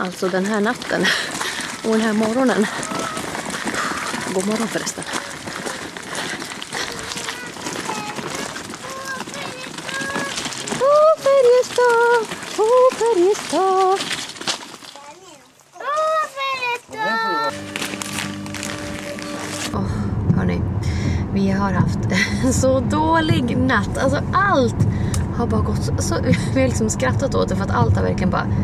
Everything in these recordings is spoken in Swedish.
Alltså den här natten och den här morgonen. God morgon förresten. Färjestad! Färjestad! Hörni, vi har haft en så dålig natt. Alltså allt har bara gått så vi har liksom skrattat åt det för att allt har verkligen bara...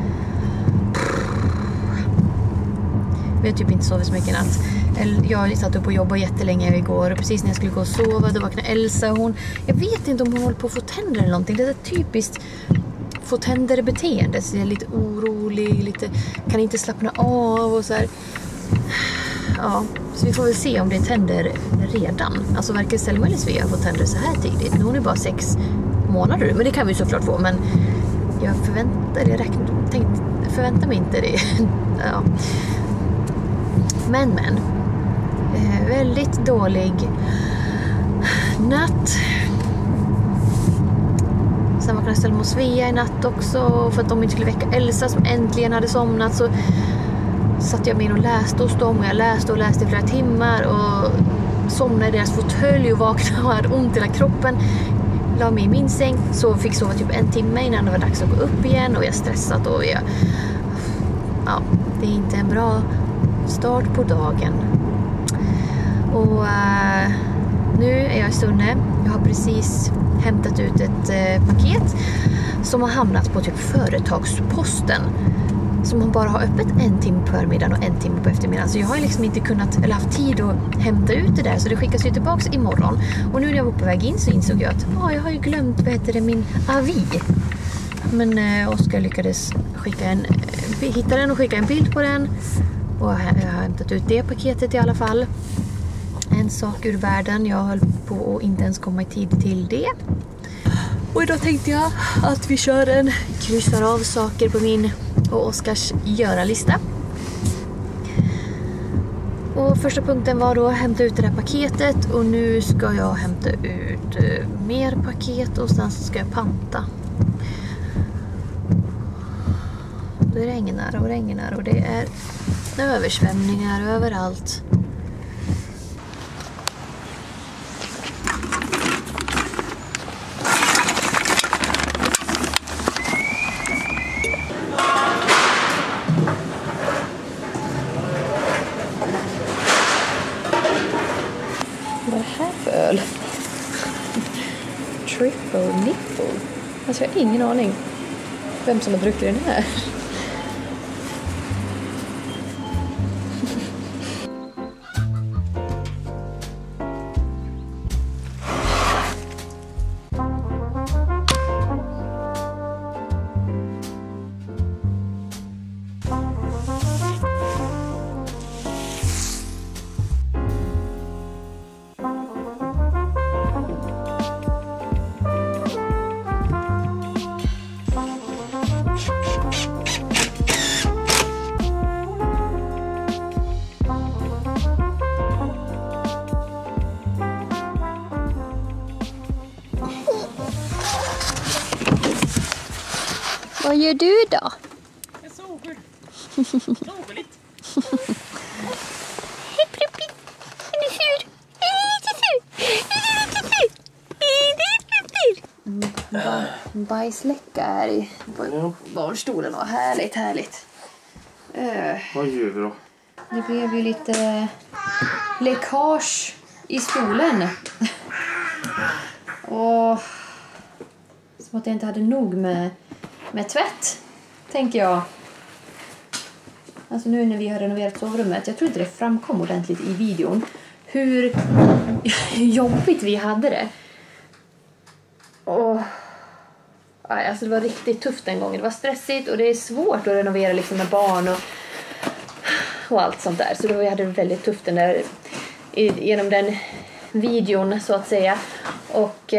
Vi har typ inte sovit så mycket i natt. Jag satt upp och jobbade jättelänge igår och precis när jag skulle gå och sova då vaknade Elsa. Jag vet inte om hon håller på att få tänder eller någonting. Det är typiskt få tänder beteende. Så jag är lite orolig, kan inte slappna av och så här. Ja, så vi får väl se om det är tänder redan. Alltså varken Selma eller Svea har fått tänder så här tidigt. Hon är bara 6 månader, men det kan vi såklart få. Men jag förväntar mig inte det. Ja. Men. Väldigt dålig natt. Sen vaknade Selma och Svea i natt också. För att de inte skulle väcka Elsa som äntligen hade somnat så satt jag med och läste hos dem. Och jag läste i flera timmar. Och somnade i deras fåtölj och vaknade och hade ont i hela kroppen. La mig i min säng. Så fick sova typ 1 timme innan det var dags att gå upp igen. Och jag stressat och ja, det är inte en bra start på dagen. Och nu är jag i Sunne. Jag har precis hämtat ut ett paket som har hamnat på typ företagsposten. Som man bara har öppet 1 timme på förmiddagen och 1 timme på eftermiddagen. Så jag har liksom inte haft tid att hämta ut det där. Så det skickas ju tillbaks imorgon. Och nu när jag var på väg in så insåg jag att jag har ju glömt min avi. Men Oskar lyckades hitta den och skicka en bild på den. Och jag har hämtat ut det paketet i alla fall. En sak ur världen. Jag höll på att inte ens komma i tid till det. Och idag tänkte jag att vi kör en kryssar av saker på min och Oskars göra-lista. Och första punkten var då att hämta ut det där paketet. Och nu ska jag hämta ut mer paket och sen ska jag panta. Det regnar och det är översvämningar överallt. Vad är det här för öl? Triple nipple. Alltså jag har ingen aning vem som har druckit den här. Vad gör du då? Jag sover. Sover lite. Hej Pruppi, är du sur? En bajsläcka här i barnstolen och härligt. Vad gör vi då? Det blev ju lite läckage i stolen. Och som att jag inte hade nog med tvätt, tänker jag. Alltså nu när vi har renoverat sovrummet, jag tror inte det framkom ordentligt i videon hur jobbigt vi hade det. Och alltså det var riktigt tufft den gången. Det var stressigt och det är svårt att renovera liksom med barn och allt sånt där. Så då vi hade det väldigt tufft genom den videon så att säga. Och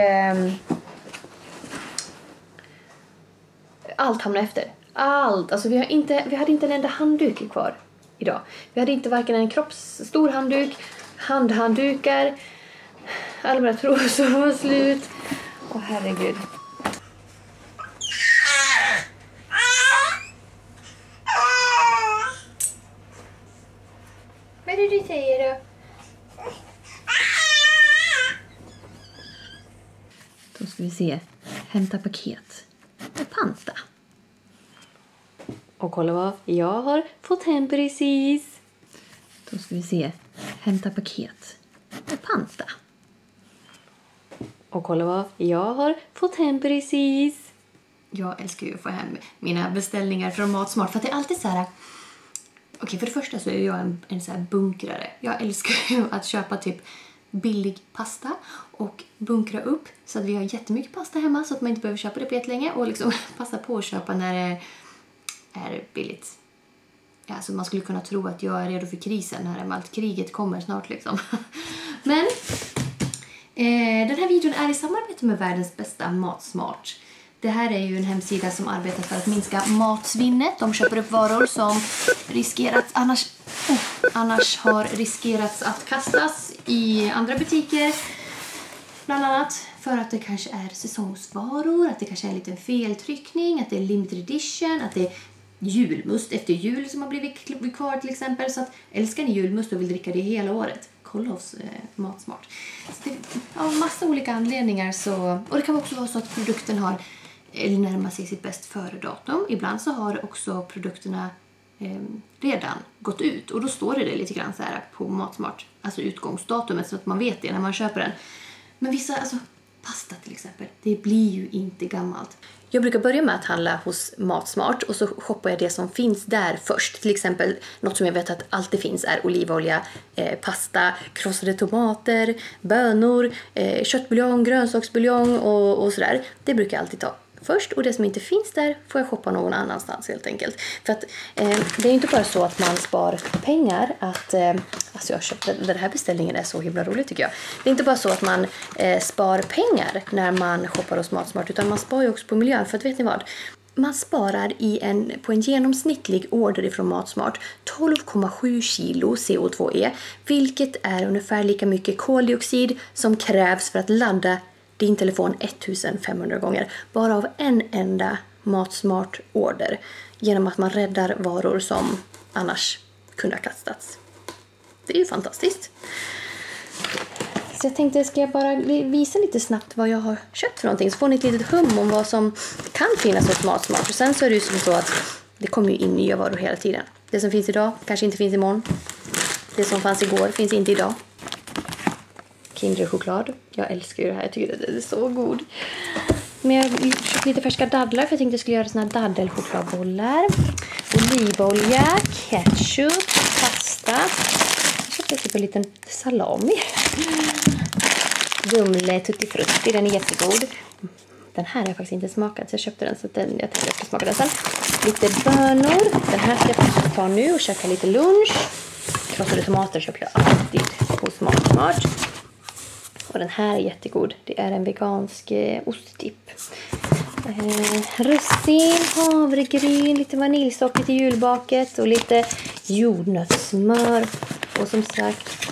allt hamnade efter. Allt. Alltså vi hade inte en enda handduk kvar idag. Vi hade inte varken en stor handduk, handhanddukar. Alla mina trosor var slut. Åh herregud. ska vi se. Hämta paket. Och panta. Och kolla vad jag har fått hem precis. Då ska vi se. Hämta paket. Och panta. Och kolla vad jag har fått hem precis. Jag älskar ju att få hem mina beställningar från Matsmart. För att det är alltid så här... Okej, för det första så är jag en så här bunkrare. Jag älskar ju att köpa typ billig pasta och bunkra upp så att vi har jättemycket pasta hemma så att man inte behöver köpa det på jättelänge och liksom passa på att köpa när det är billigt. Ja, så man skulle kunna tro att jag är redo för krisen när allt kriget kommer snart liksom. Men den här videon är i samarbete med världens bästa Matsmart. Det här är ju en hemsida som arbetar för att minska matsvinnet. De köper upp varor som annars har riskerats att kastas i andra butiker. Bland annat för att det kanske är säsongsvaror, att det kanske är en liten feltryckning, att det är limited edition, att det är julmust efter jul som har blivit kvar till exempel. Så att älskar ni julmust och vill dricka det hela året, kolla hos Matsmart. Så det, av massa olika anledningar så... Och det kan också vara så att produkten har närmar sig sitt bäst före-datum. Ibland så har också produkterna redan gått ut. Och då står det lite grann så här på Matsmart. Alltså utgångsdatumet så att man vet det när man köper den. Men vissa, alltså pasta till exempel, det blir ju inte gammalt. Jag brukar börja med att handla hos Matsmart och så shoppar jag det som finns där först. Till exempel något som jag vet att alltid finns är olivolja, pasta, krossade tomater, bönor, köttbuljong, grönsaksbuljong och sådär. Det brukar jag alltid ta först, och det som inte finns där får jag shoppa någon annanstans helt enkelt. För att det är ju inte bara så att man spar pengar att... alltså jag köpte, den här beställningen är så himla rolig tycker jag. Det är inte bara så att man spar pengar när man shoppar hos Matsmart, utan man spar ju också på miljön. För att vet ni vad? Man sparar på en genomsnittlig order ifrån Matsmart 12,7 kilo CO2e, vilket är ungefär lika mycket koldioxid som krävs för att ladda din telefon 1500 gånger. Bara av en enda Matsmart-order. Genom att man räddar varor som annars kunde ha kastats. Det är ju fantastiskt. Så jag tänkte, ska jag bara visa lite snabbt vad jag har köpt för någonting. Så får ni ett litet hum om vad som kan finnas hos Matsmart. Och sen så är det ju så att det kommer ju in nya varor hela tiden. Det som finns idag kanske inte finns imorgon. Det som fanns igår finns inte idag. Kinderchoklad. Jag älskar ju det här. Jag tycker att det är så god. Men jag köpte lite färska dadlar för jag tänkte att jag skulle göra såna här daddelchokladbollar. Olivolja, ketchup, pasta. Jag köpte typ en liten salami. Dumle tutti frutti, den är jättegod. Den här har jag faktiskt inte smakat så jag köpte den så att jag tänkte att jag ska smaka den sen. Lite bönor. Den här ska jag ta nu och käka lite lunch. Krossade tomater köper jag alltid hos Matsmart. Och den här är jättegod. Det är en vegansk ostdipp. Russin, havregryn, lite vaniljsocker till julbaket och lite jordnötssmör. Och som sagt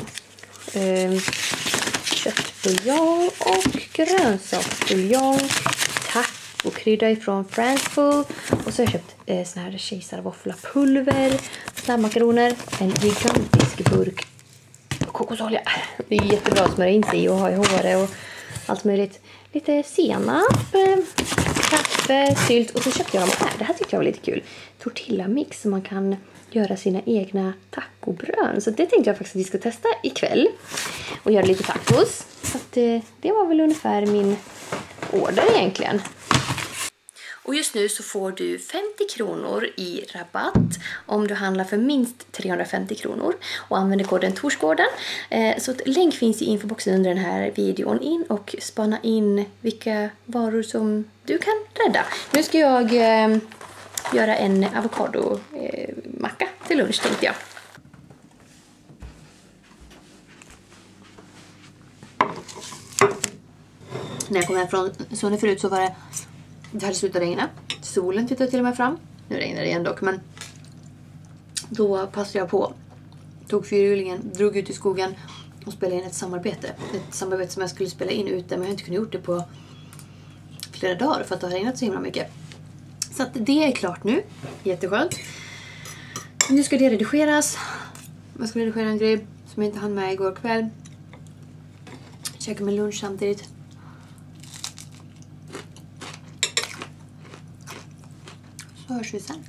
köttbuljong och grönsaksbuljong. Tacokrydda ifrån Fransful. Och så har jag köpt sån här kejsarvåfflapulver, snabbmakaroner, en gigantisk burk kokosolja. Det är jättebra att smörja in sig och ha i håret och allt möjligt. Lite senap, kaffe, sylt och så köpte jag de här. Det här tyckte jag var lite kul. Tortilla mix så man kan göra sina egna tacobrön. Så det tänkte jag faktiskt att vi ska testa ikväll. Och göra lite tacos. Så att, det var väl ungefär min order egentligen. Och just nu så får du 50 kronor i rabatt om du handlar för minst 350 kronor och använder koden Torsgården. Så ett länk finns i infoboxen under den här videon. In och spana in vilka varor som du kan rädda. Nu ska jag göra en avokadomacka till lunch tänkte jag. När jag kom hem från Sunne förut så var det hade slutat regna. Solen tittade till och med fram. Nu regnar det igen dock, men då passade jag på. Tog fyrhjulingen, drog ut i skogen och spelade in ett samarbete. Ett samarbete som jag skulle spela in ute, men jag har inte kunnat gjort det på flera dagar för att det har regnat så himla mycket. Så att det är klart nu. Jätteskönt. Nu ska det redigeras. Jag ska redigera en grej som jag inte hann med igår kväll. Käka med lunch samtidigt. Så hörs vi sen.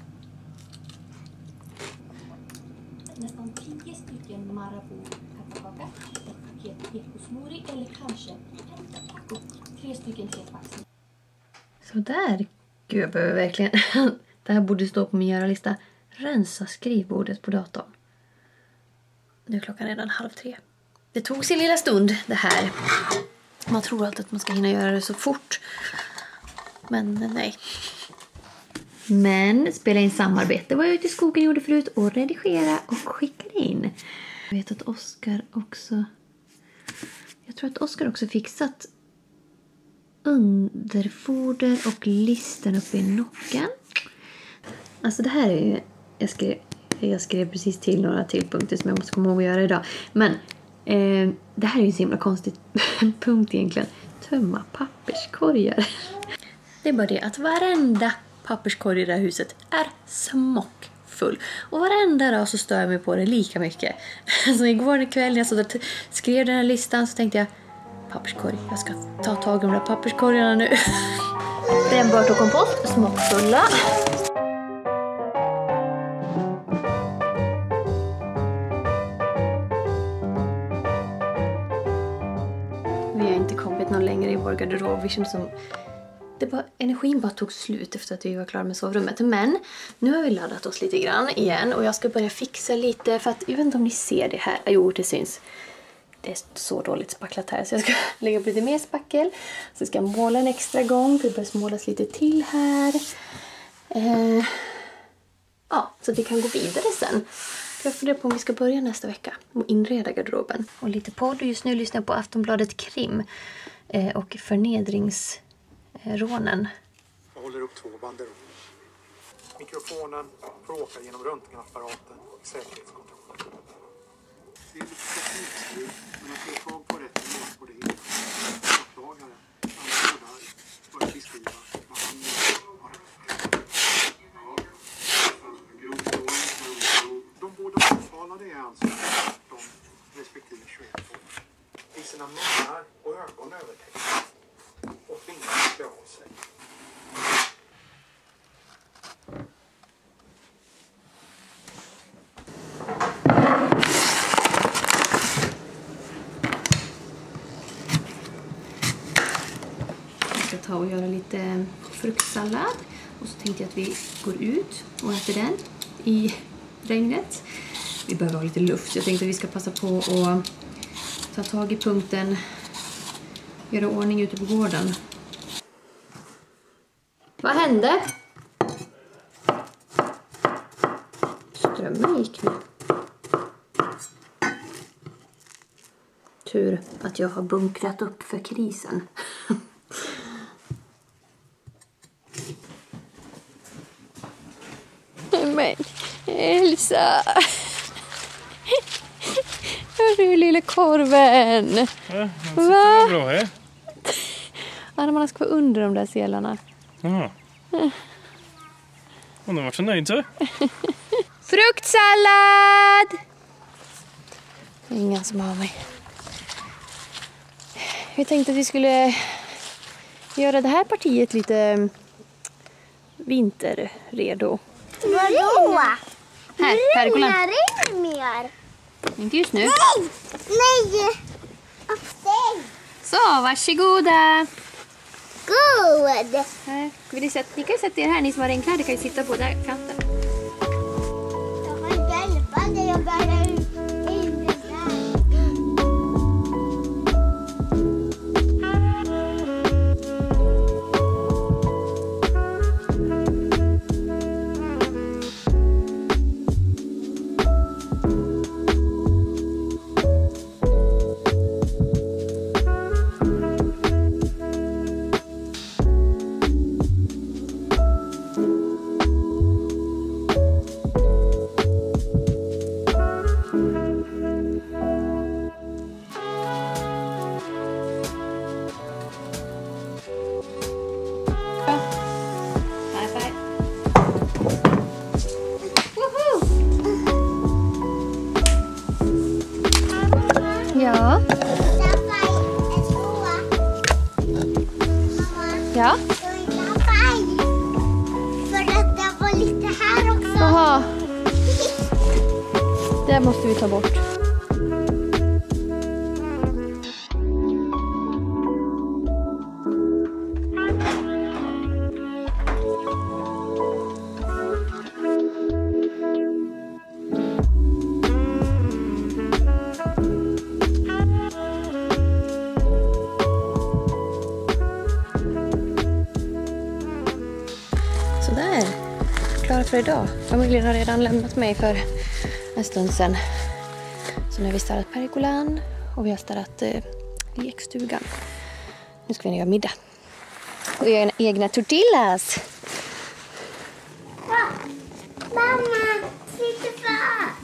Nästan 10 stycken Marabou-pepparkaka, ett paket ekosmoothie eller kanske en taco, 3 stycken tepax. Så där. Gud, jag behöver verkligen... Det här borde stå på min göra-lista. Rensa skrivbordet på datorn. Nu är klockan redan 2:30. Det tog sin lilla stund det här. Man tror alltid att man ska hinna göra det så fort. Men nej. Men spela in samarbete var jag ute i skogen gjorde förut. Och redigera och skicka in. Jag vet att Oskar också... Jag tror att Oskar också fixat underfoder och listen uppe i nocken. Alltså det här är ju... Jag skrev precis till några till punkter som jag måste komma ihåg att göra idag. Men det här är ju en så himla konstig punkt egentligen. Tömma papperskorgar. Det är bara det att varenda papperskorg i det här huset är smockfull. Och varenda dag så stör jag mig på det lika mycket. Så igår kväll när jag skrev den här listan så tänkte jag... Papperskorg, jag ska ta tag i de där papperskorgarna nu. Brännbart och kompost, smockfulla. Vi har inte kommit någon längre i vår garderob. Vi kände som... Energin bara tog slut efter att vi var klara med sovrummet. Men nu har vi laddat oss lite grann igen. Och jag ska börja fixa lite. För att jag vet inte om ni ser det här. Jo, det syns. Det är så dåligt spacklat här. Så jag ska lägga upp lite mer spackel. Så ska jag måla en extra gång. För det börjar målas lite till här. Ja, så att vi kan gå vidare sen. Jag funderar på om vi ska börja nästa vecka. Och inreda garderoben. Och lite podd. Just nu lyssnar jag på Aftonbladet Krim. Och förnedringsrånen. Jag håller upp 2 banderoller. Mikrofonen får åka genom röntgenapparaten i säkerhetskontrollen. Det är lite teknikstrul, men att få tag på rätt mål på det hela. Åklagare, användare, börjar beskriva vad han har rätt. De båda påtalade är alltså de respektive 21 år. I sina munnar och ögon övertäckta och fingrarna klä av sig. Ta och göra lite fruktsallad. Och så tänkte jag att vi går ut och äter den i regnet. Vi behöver ha lite luft. Så jag tänkte att vi ska passa på att ta tag i punkten. Göra ordning ute på gården. Vad hände? Strömmen gick nu. Tur att jag har bunkrat upp för krisen. Men Elsa. Hörru lilla korven. Ja, den sitter bra här. Armarna ska vara under de där selarna. Jaha. Hon har varit så nöjd så. Fruktsallad! Det är ingen som har mig. Vi tänkte att vi skulle göra det här partiet lite vinterredo. Vadå? Här, pergolan. Det mer. Inte just nu. Nej! Nej! Stäng! Så, varsågoda. God! Här. Ni kan ju sätta er här, ni som har regnkläder kan ju sitta på där kanten. Jag kan inte hjälpa dig att bära ut in det där. Ja. Ja. För att det var där måste vi ta bort. Klara för idag. Familjen har redan lämnat mig för en stund sedan. Så nu har vi städat pergolan och vi har städat lekstugan. Nu ska vi göra middag. Och göra egna tortillas. Mamma, sitter kvar.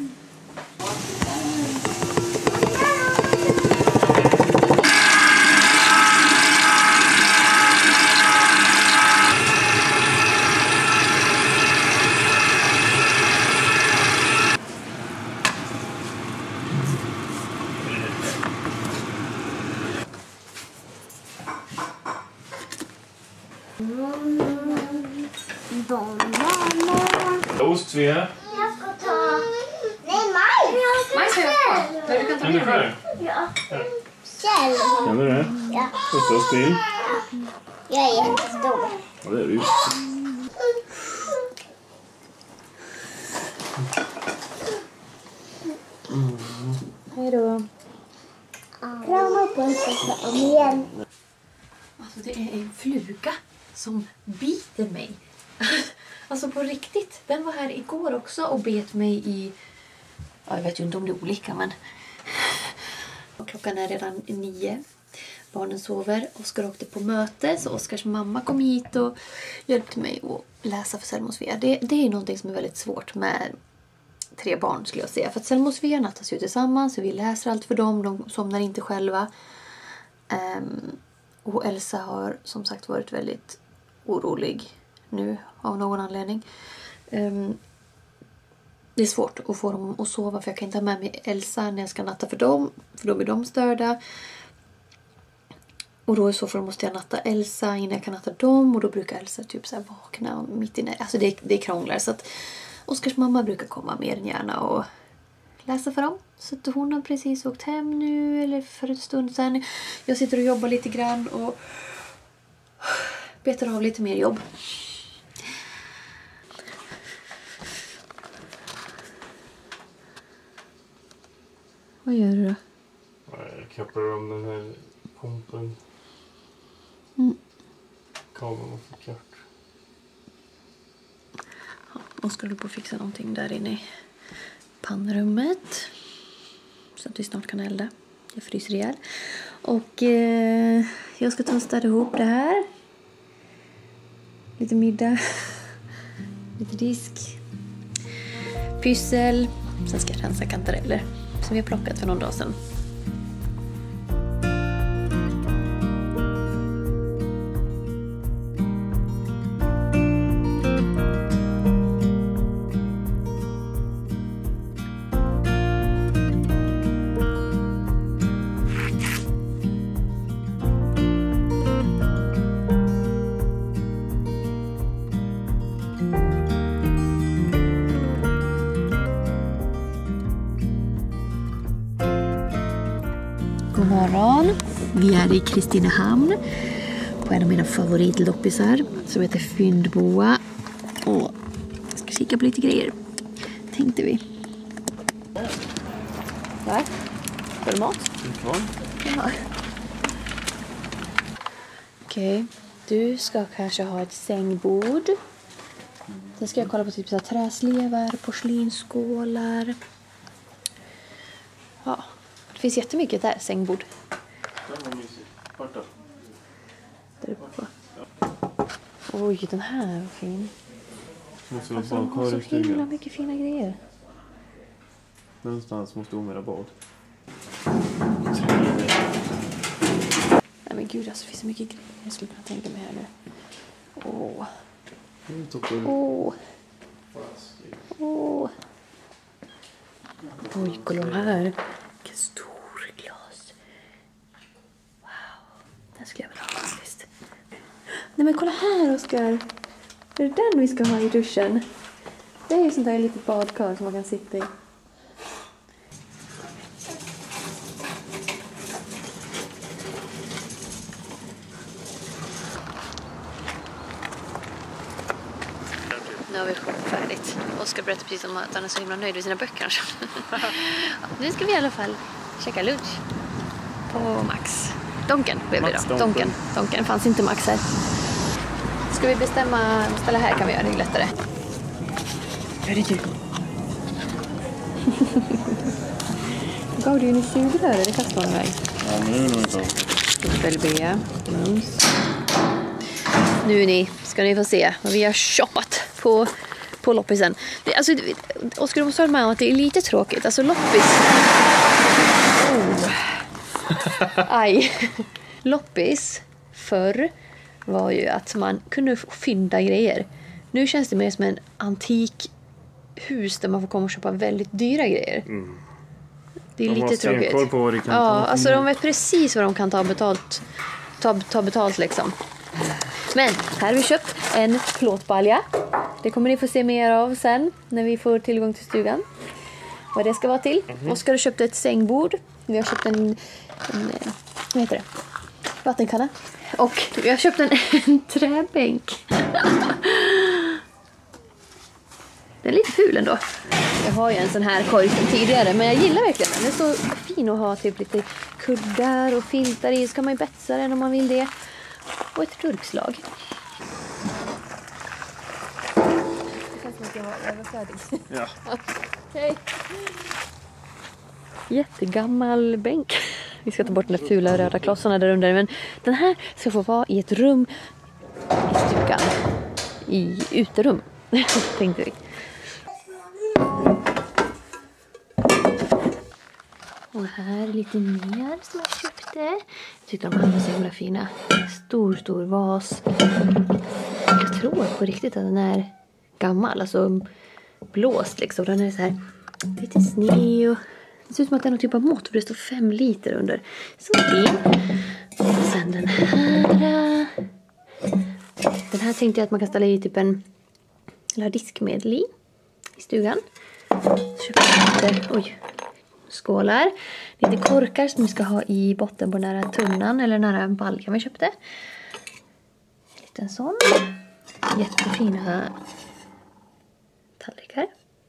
Ost, Svea. Jag ska ta... Nej, majs! Majs har jag kvar. Du kan ta Kan du med själv? mig. Ja. Kjell. Kan du det? Ja. Sätta oss till. Jag är jättestor. Ja, det är du ju. Hej då. Krama på en sak om igen. Alltså det är en fluga som biter mig. Alltså på riktigt. Den var här igår också och bet mig i... Ja, jag vet ju inte om det är olika, men... Klockan är redan 9. Barnen sover. Oskar åkte på möte, så Oskars mamma kom hit och hjälpte mig att läsa för Selma och Svea. Det är någonting som är väldigt svårt med 3 barn, skulle jag säga. För att Selma och Svea nattas ju tillsammans, så vi läser allt för dem. De somnar inte själva. Och Elsa har som sagt varit väldigt orolig nu av någon anledning. Det är svårt att få dem att sova, för jag kan inte ha med mig Elsa när jag ska natta för dem, för då blir de störda. Och då i så fall måste jag natta Elsa innan jag kan natta dem, och då brukar Elsa typ så här vakna mitt inne. Alltså det krånglar, så att Oskars mamma brukar komma mer än gärna och läsa för dem. Så att hon har precis åkt hem nu, eller för en stund sedan. Jag sitter och jobbar lite grann och betar av lite mer jobb. Vad gör du då? Jag kappar om den här pumpen. Kabeln och klart. Oskar håller på att fixa någonting där inne i pannrummet. Så att vi snart kan elda. Jag fryser ihjäl. Och jag ska ta och städa ihop det här. Lite middag. Lite disk. Pyssel. Sen ska jag rensa kantareller som vi har plockat för någon dag sedan. God morgon. Vi är i Kristinehamn på en av mina favoritloppisar som heter Fyndboa. Och jag ska kika på lite grejer, tänkte vi. Där. Var det mat? Ja. Okej. Du ska kanske ha ett sängbord. Sen ska jag kolla på typ så här träslevar, porslinsskålar. Ja. Det finns jättemycket där, sängbord. Den var mysig. Vart då? Där uppe på. Oj, den här var fin. Måste Alltså, de har så himla mycket fina grejer. Någonstans måste omera bad. Nej men gud, alltså, det finns så mycket grejer jag skulle kunna tänka mig här nu. Åh. Åh. Åh. Oj, kolla de här. Vilken stor glas. Wow. Den skulle jag vilja ha faktiskt. Nej men kolla här, Oskar. Är det den vi ska ha i duschen? Det är ju sånt där litet badkar som man kan sitta i. har vi shoppat färdigt. Oskar berättade precis om att han är så himla nöjd med sina böcker. Nu ska vi i alla fall käka lunch på Max. Donken blev det då. Donken. Fanns inte Max här. Ska vi ställa här kan vi göra det lättare. Gör det du. Gav du ju en sugrör, det kastar honom iväg. Ja, men nu är det nog inte. Dubbel-B, mums. Nu ska ni få se vad vi har shoppat på loppisen. Alltså, Oskar, du måste hålla med om att det är lite tråkigt. Alltså loppis... Aj. Loppis förr var ju att man kunde fynda grejer. Nu känns det mer som en antik hus där man får komma och köpa väldigt dyra grejer. Mm. Det är lite tråkigt. På vad det kan alltså de vet precis vad de kan ta betalt liksom. Men här har vi köpt en plåtbalja. Det kommer ni få se mer av sen när vi får tillgång till stugan. Vad det ska vara till. Oskar har köpt ett sängbord. Vi har köpt en vad heter det? Vattenkanna. Och vi har köpt en träbänk. Den är lite ful ändå. Jag har ju en sån här korg tidigare, men jag gillar verkligen den. Den är så fin att ha typ lite kuddar och filtar i. Så kan man ju betsa den om man vill det. Och ett durkslag. Det känns som att jag var färdig. Ja. Okej. Jättegammal bänk. Vi ska ta bort de där fula röda klossarna där under. Men den här ska få vara i ett rum i stugan. I uterum, tänkte vi. Och här är lite mer som jag köpte. Jag tyckte de här var så himla fina. Stor vas. Jag tror på riktigt att den är gammal. Alltså blåst liksom. Den är så här lite sned och det ser ut som att det är någon typ av mått. För det står 5 liter under. Så fin. Och sen den här. Den här tänkte jag att man kan ställa i typ en diskmedel i stugan. Så köper jag lite, skålar. Lite korkar som vi ska ha i botten på nära tunnan eller nära baljan vi köpte. En liten sån. Jättefina tallrikar.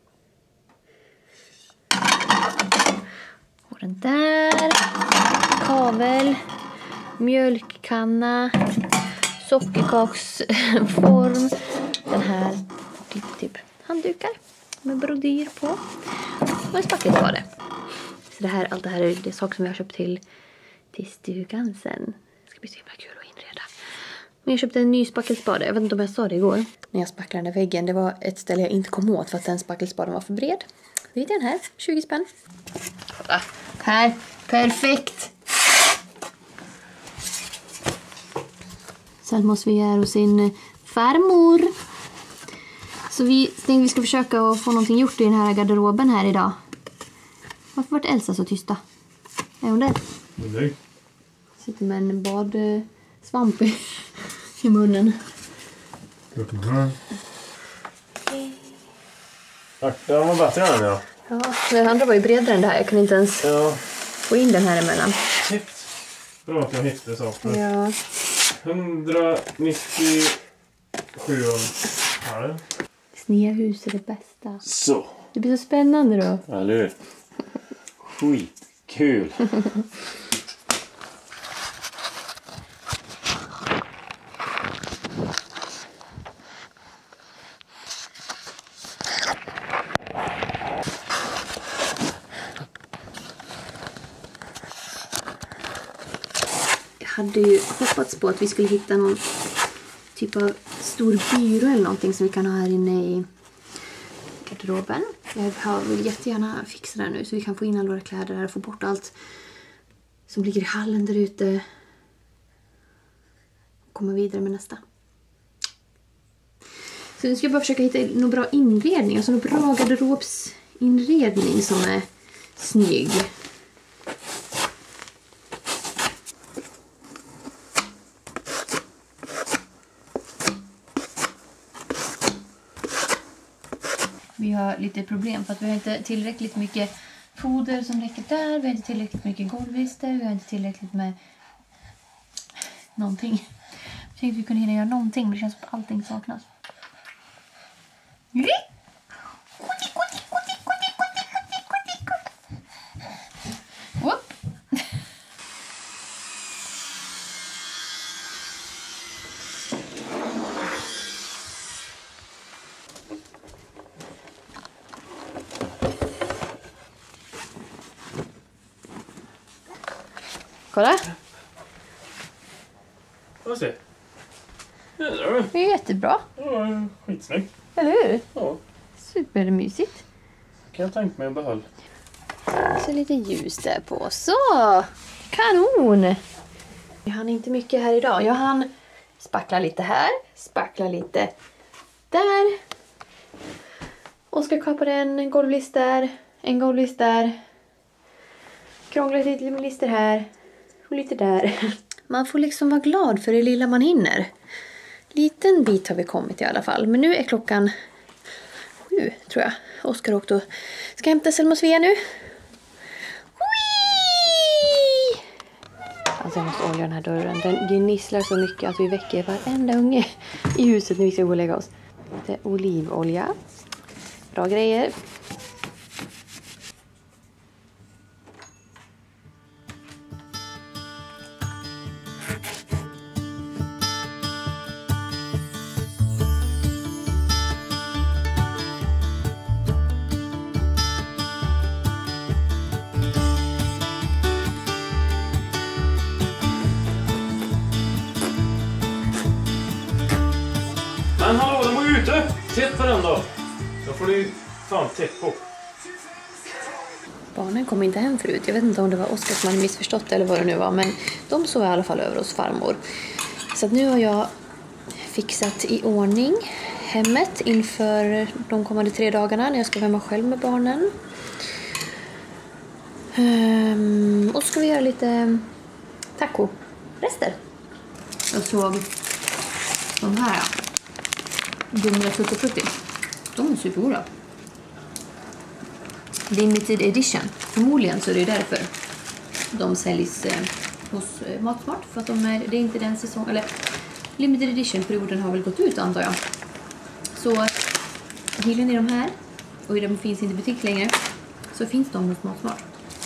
Och den där. Kavel. Mjölkkanna. Sockerkaksform. Den här. Och lite typ handdukar med brodyr på. Och en spackelspade. Så allt det här är det saker som vi har köpt till stugan sen. Det ska bli så himla kul att inreda. Men jag köpte en ny spackelspade. Jag vet inte om jag sa det igår. När jag spacklade den där väggen. Det var ett ställe jag inte kom åt för att den spackelspaden var för bred. Det är den här. 20 spänn. Kolla. Här. Perfekt. Sen måste vi göra hos sin farmor. Så vi tänkte vi ska försöka att få någonting gjort i den här garderoben här idag. Varför vart Elsa så tysta? Är hon där? Nej. Sitter med en badsvamp i munnen. Den var bättre än ja. Ja, den andra var ju bredare än det här. Jag kunde inte ens få in den här emellan. Shit. Bra att jag hittade saker. Ja. 197,5. Snea hus är det bästa. Så. Det blir så spännande då. Eller hur? Skitkul. Jag hade ju hoppats på att vi skulle hitta någon typ av stor byrå eller någonting som vi kan ha här inne i garderoben. Jag vill jättegärna fixa det här nu så vi kan få in alla våra kläder här och få bort allt som ligger i hallen där ute. Och komma vidare med nästa. Så nu ska jag bara försöka hitta någon bra inredning. Alltså någon bra garderobsinredning som är snygg. Vi har lite problem för att vi har inte tillräckligt mycket foder som räcker där. Vi har inte tillräckligt mycket golvlister. Vi har inte tillräckligt med någonting. Jag tänkte att vi kunde hinna göra någonting men det känns som att allting saknas. Kolla. Får se. Eller? Det är jättebra. Ja, skitsnyggt. Eller hur? Ja, Supermysigt. kan jag tänka mig en behåll. Så lite ljus där på. Så! Kanon! Jag hann inte mycket här idag. Jag hann spackla lite här. Spackla lite där. Oskar kapade en golvlist där. En golvlist där. Krånglat lite med lister här. Och lite där. Man får liksom vara glad för det lilla man hinner. Liten bit har vi kommit i alla fall. Men nu är klockan 7 tror jag. Oskar åkte och ska hämta Selma och Svea nu. Whee! Alltså jag måste olja den här dörren. Den gnisslar så mycket att vi väcker varenda unge i huset när vi ska gå och lägga oss. Lite olivolja. Bra grejer. Men hallå, de var ju ute! Titt på den då! Då får du fan titt på. Barnen kom inte hem förut. Jag vet inte om det var Oskar som hade missförstått eller vad det nu var. Men de sov i alla fall över hos farmor. Så att nu har jag fixat i ordning hemmet inför de kommande 3 dagarna när jag ska vara hemma själv med barnen. Och så ska vi göra lite taco-rester. Jag såg de här Dumla Tutti Frutti. De är supergoda. Limited edition. Förmodligen så är det därför de säljs hos Matsmart. För att det är inte den säsong. Eller limited edition-perioden har väl gått ut antar jag. Så gillar ni de här och de finns inte i butik längre så finns de hos Matsmart.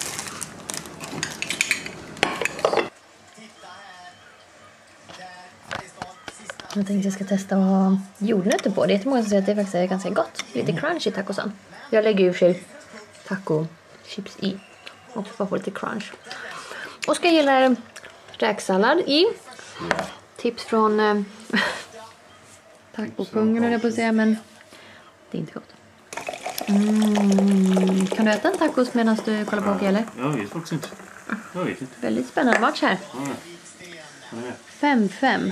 Jag tänkte jag ska testa att ha jordnötter på. Det är jättemånga som säger att det faktiskt är ganska gott. Lite crunchy tacosan. Jag lägger ju för sig taco-chips i. Och bara få lite crunch. Oskar gillar räksallad i. Tips från tacokungen höll jag på att säga. Men det är inte gott. Kan du äta en tacos medan du kollar på hockey eller? Jag vet faktiskt inte. Jag vet inte. Väldigt spännande match här. Ja. 5-5.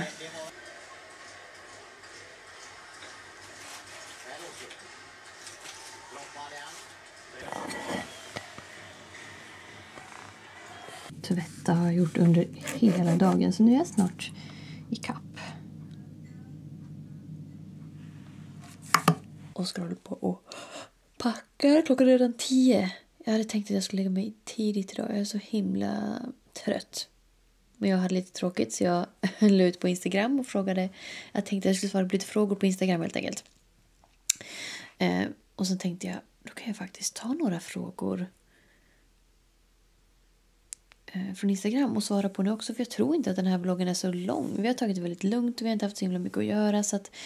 Tvätta har jag gjort under hela dagen så nu är jag snart i kapp. Oskar håller på och packar. Klockan är redan 10. Jag hade tänkt att jag skulle lägga mig tidigt idag. Jag är så himla trött. Men jag hade lite tråkigt så jag la ut på Instagram och frågade. Jag tänkte att jag skulle svara på lite frågor på Instagram helt enkelt. Och så tänkte jag, då kan jag faktiskt ta några frågor från Instagram och svara på nu också. För jag tror inte att den här vloggen är så lång. Vi har tagit det väldigt lugnt och vi har inte haft så himla mycket att göra. Så att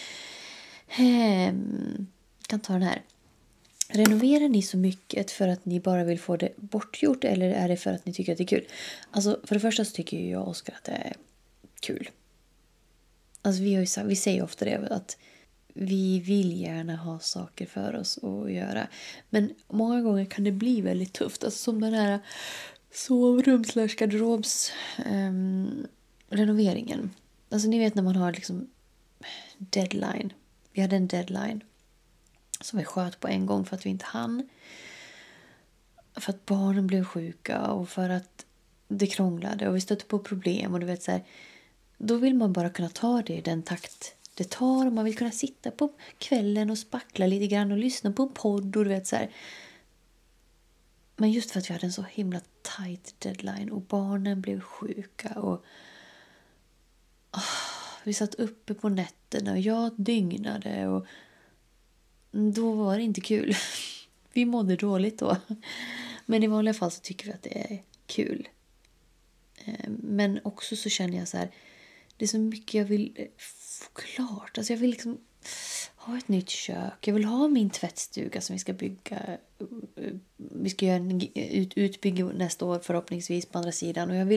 kan ta den här. Renoverar ni så mycket för att ni bara vill få det bortgjort eller är det för att ni tycker att det är kul? Alltså för det första så tycker jag och Oskar att det är kul. Alltså vi säger ofta det att vi vill gärna ha saker för oss att göra. Men många gånger kan det bli väldigt tufft. Alltså som den här sovrums/garderobs renoveringen. Alltså ni vet när man har liksom deadline. Vi hade en deadline som vi sköt på en gång för att vi inte hann. För att barnen blev sjuka och för att det krånglade och vi stötte på problem och du vet så här, då vill man bara kunna ta det i den takt det tar och man vill kunna sitta på kvällen och spackla lite grann och lyssna på en podd och du vet så här. Men just för att vi hade en så himla tight deadline och barnen blev sjuka och vi satt uppe på nätterna och jag dygnade och då var det inte kul. Vi mådde dåligt då. Men i vanliga fall så tycker vi att det är kul. Men också så känner jag så här, det är så mycket jag vill få klart. Alltså jag vill liksom ha ett nytt kök. Jag vill ha min tvättstuga som vi ska bygga vi ska göra en utbyggnad nästa år förhoppningsvis på andra sidan. Och jag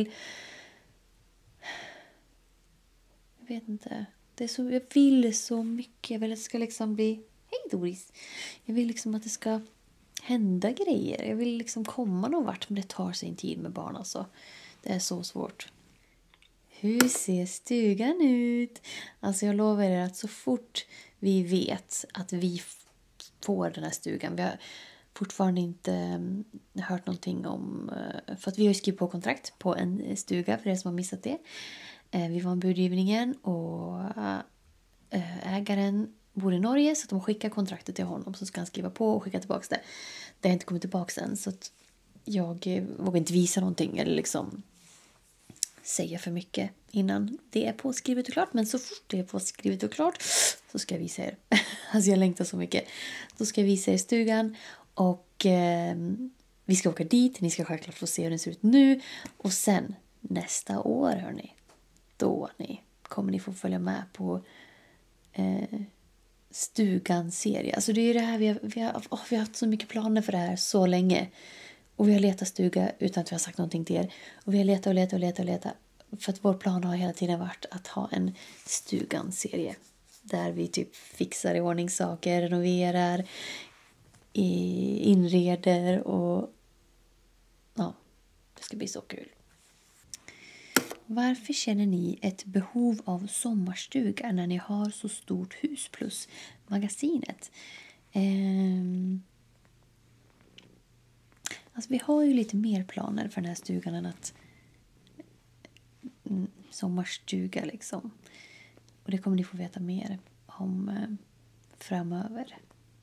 vet inte. Jag vill så mycket. Jag vill att det ska liksom bli... Hej Doris! Jag vill liksom att det ska hända grejer. Jag vill liksom komma någon vart, men det tar sin tid med barn alltså. Det är så svårt. Hur ser stugan ut? Alltså jag lovar er att så fort vi vet att vi får den här stugan. Vi har fortfarande inte hört någonting om... För att vi har skrivit på kontrakt på en stuga för er som har missat det. Vi var i budgivningen och ägaren bor i Norge, så att de skickar kontraktet till honom, så ska han skriva på och skicka tillbaka det. Det har inte kommit tillbaka än, så att jag vågar inte visa någonting eller liksom säga för mycket innan det är påskrivet och klart. Men så fort det är påskrivet och klart så ska jag visa er. Alltså jag längtar så mycket. Då ska jag visa er stugan och vi ska åka dit. Ni ska självklart få se hur den ser ut nu. Och sen nästa år, hörni, då kommer ni få följa med på stugan-serie. Alltså det är ju det här vi har haft så mycket planer för det här så länge. Och vi har letat stuga utan att vi har sagt någonting till er. Och vi har letat. För att vår plan har hela tiden varit att ha en stugan-serie. Där vi typ fixar i ordning saker, renoverar, inreder och ja, det ska bli så kul. Varför känner ni ett behov av sommarstuga när ni har så stort hus plus magasinet? Alltså vi har ju lite mer planer för den här stugan än att sommarstuga liksom. Och det kommer ni få veta mer om framöver.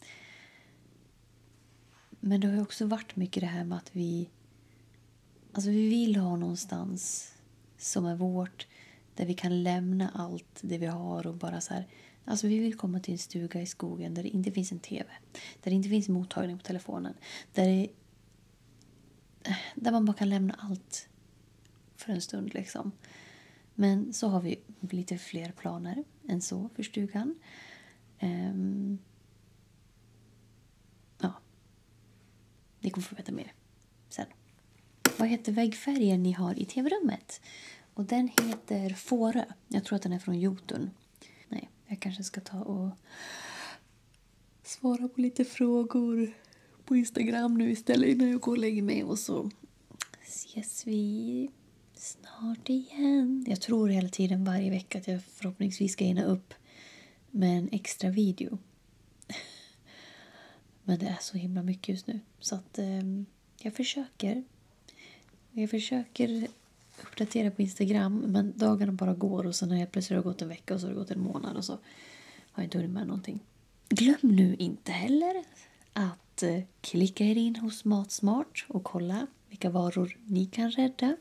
Men det har ju också varit mycket det här med att vi vill ha någonstans som är vårt, där vi kan lämna allt det vi har och bara så här. Alltså vi vill komma till en stuga i skogen där det inte finns en tv, där det inte finns mottagning på telefonen, där man bara kan lämna allt för en stund liksom. Men så har vi lite fler planer än så för stugan. Ja. Ni kommer få veta mer sen. Vad heter väggfärgen ni har i tv-rummet? Och den heter Fårö. Jag tror att den är från Jotun. Nej, jag kanske ska ta och svara på lite frågor på Instagram nu istället innan jag går och lägger mig. Och så ses vi snart igen. Jag tror hela tiden varje vecka att jag förhoppningsvis ska hinna upp med en extra video. Men det är så himla mycket just nu. Så att jag försöker uppdatera på Instagram. Men dagarna bara går. Och sen har jag plötsligt gått en vecka och så har det gått en månad. Och så har jag inte hunnit med någonting. Glöm nu inte heller att klicka er in hos Matsmart och kolla vilka varor ni kan rädda.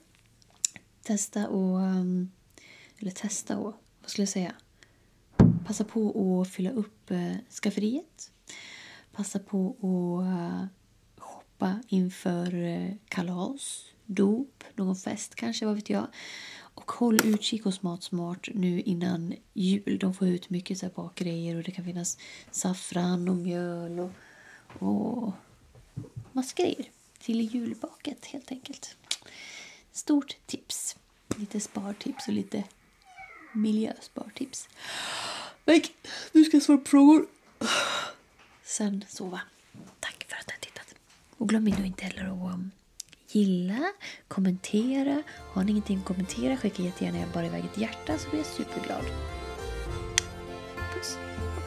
Passa på att fylla upp skafferiet. Passa på att shoppa inför kalas, dop, någon fest kanske, vad vet jag. Och håll utkik hos Matsmart nu innan jul. De får ut mycket så här bakgrejer och det kan finnas saffran och mjöl och massa grejer till julbaket helt enkelt. Stort tips. Lite spartips och lite miljöspartips. Nu ska jag svara på frågor. Sen sova. Tack för att ni har tittat. Och glöm inte heller att gilla, kommentera. Har ni ingenting att kommentera, skicka jättegärna bara iväg ett hjärta så blir jag superglad. Puss.